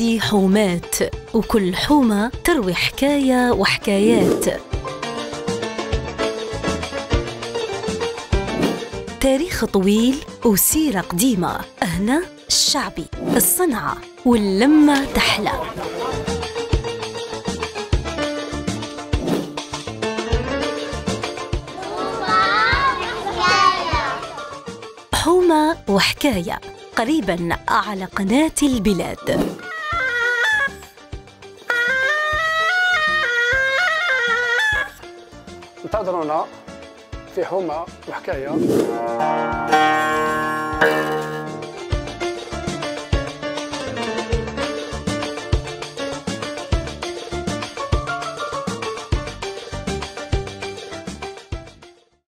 هذه حومات، وكل حومة تروي حكاية وحكايات. تاريخ طويل وسيرة قديمة. هنا الشعبي، الصنعة واللمة تحلى. حومة وحكاية، قريباً على قناة البلاد. انتظرونا في حومة وحكاية.